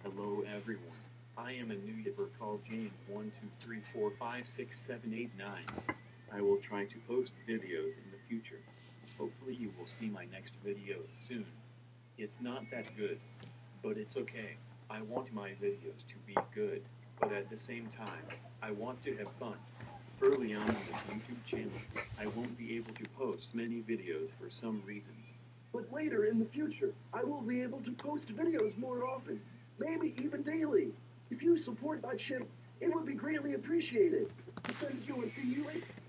Hello everyone. I am a new YouTuber called James123456789. I will try to post videos in the future. Hopefully you will see my next video soon. It's not that good, but it's okay. I want my videos to be good, but at the same time, I want to have fun. Early on in this YouTube channel, I won't be able to post many videos for some reasons. But later in the future, I will be able to post videos more often, maybe even daily. If you support my channel, it would be greatly appreciated. Thank you and see you later.